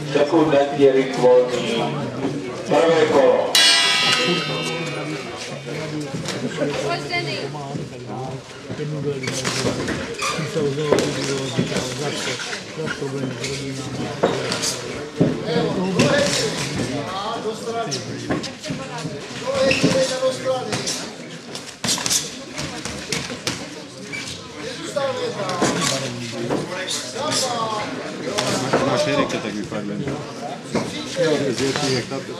sekundant Jirik Volný, prvé kolo. Máš Erika, tak vypadne. Jo, z větší jak tato.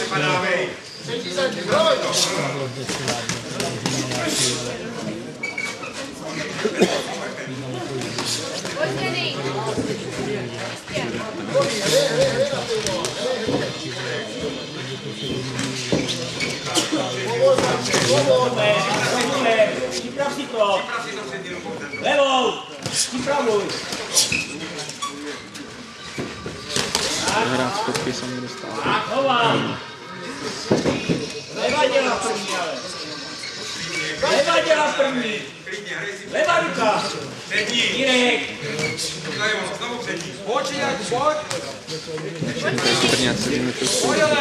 Připrav si to. Levou. Připravuj. Hrát skopky se mi dostává. Tak, hovám. Leva dělá první, ale. Leva dělá první. Leva ruka. Přední. Jirek. Znovu přední. Pojď, Jirek, pojď. Brňáci minutu. Pojď, ale.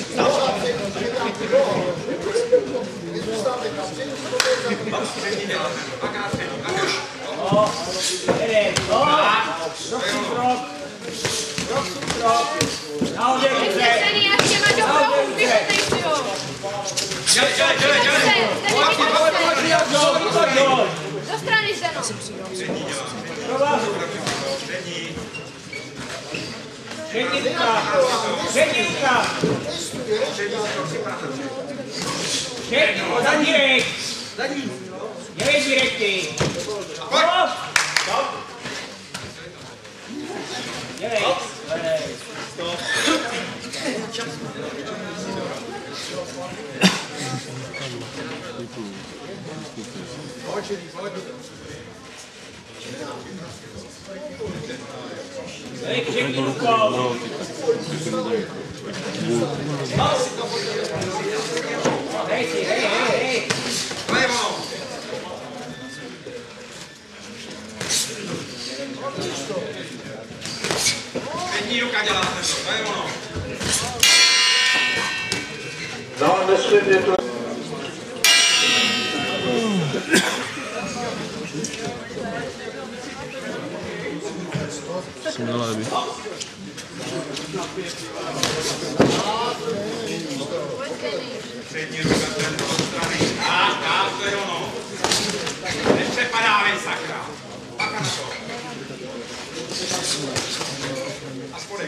Přední dělá. Dvakrát přední. Jirek. Krok. Nahoře ruce. Do strany Zdeno. Přední ruka. Zadní Jirek. Jirek direkty. Jirek. Stop. Jirek, přední rukou. Hej. Přední ruka dělá se to je ono. No, nesmírně to... Jsem na léby. Přední ruka do strany. Tak, to je ono. Nepřepadávej, sakra. Paka na to. A spodek.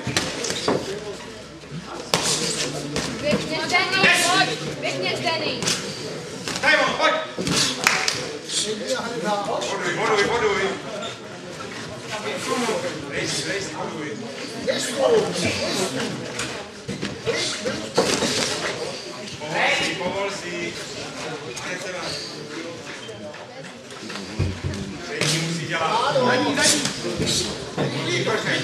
Pěkně Zdeny, pojď. Pěkně Zdeny. Daj ono, pojď. Boduj. Rejs, boduj. Povol si. Přední musí dělat. Zadní. Vrchej.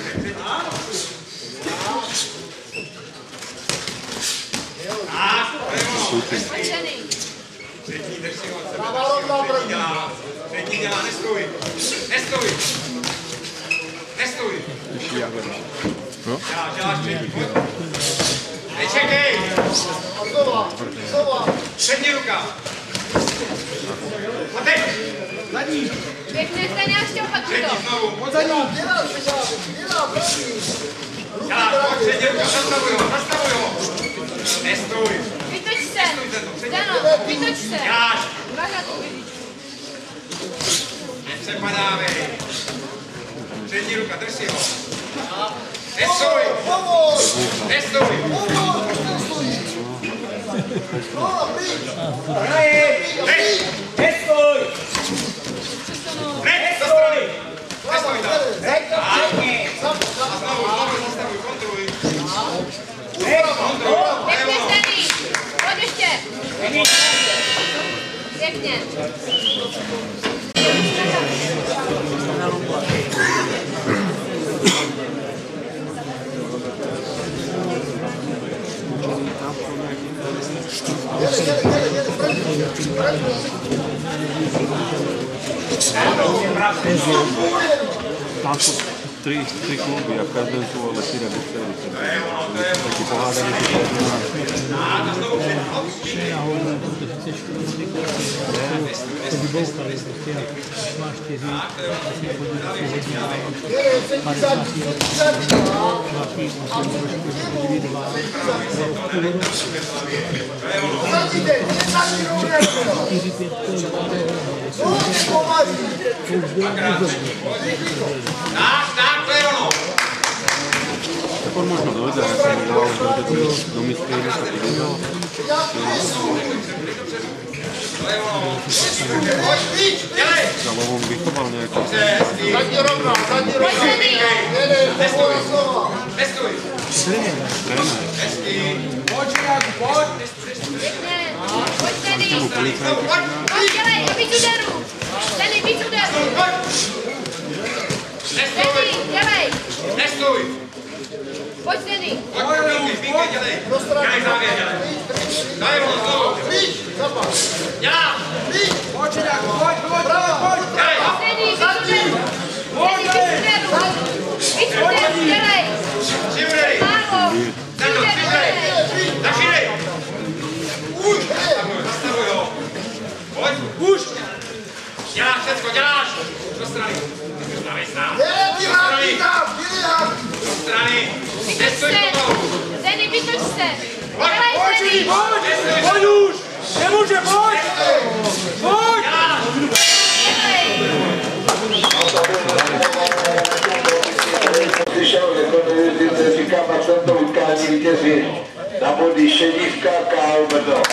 Přední drž si od sebe. Přední dělá, nestůj. Ještě já vedla. Děláš přední, pojď. Nečekej. Přední ruka. A teď. Zadní. Pěkně Zdeny, a ještě opakuj Přední to. znovu. Pojď zadní. Pojď přední ruka, zastavuj ho. Nestůj. Vytoč se. Zdeno, vytoč se. Děláš. Bacha tu vidíš. Nepřepadávej. Přední ruka, drž si ho. Nestůj. Nestůj. Hned do strany. Nestůj tam. Znovu zastavuj, kontroluj. Pěkně Zdeny. Pojď ještě. Pěkně. tři kluby a v každém jsou ale 4 boxery. Taky pohádaný si to to vyboukali, prostě jak má 4, vlastně chodí Tak, to je ono. tak on možno dojde, jak jsem udělal, že dojde do mistry, než to půjde. Za Lovou vychoval nějakou. Pojď Zdený. Pojď dělej, víc úderů. Zdený, víc úderů. Zdený, dělej. Nestůj. Pojď Zdený. Pojď, dělej. Dělej závěr, dělej. Daj ho znovu. Dělá. Pojď. Dělej. Zdený, víc úderů. Víc úderů, dělej. 3 údery. Málo. Tento, 3 údery. Začínej. Zastavuj ho. Pojď. Už. Děláš všecko, děláš. Do strany. Stavej sám. Do strany. Nestoj pomalu. Zdený, vytoč se. Pojď, Dělej, Zdený. pojď už. Nemůže, pojď. Pojď. Dělej. Slyšel, že to nevěříte, říkám, a v tomto utkání vítězí na body Šedívka, K.O. Brno.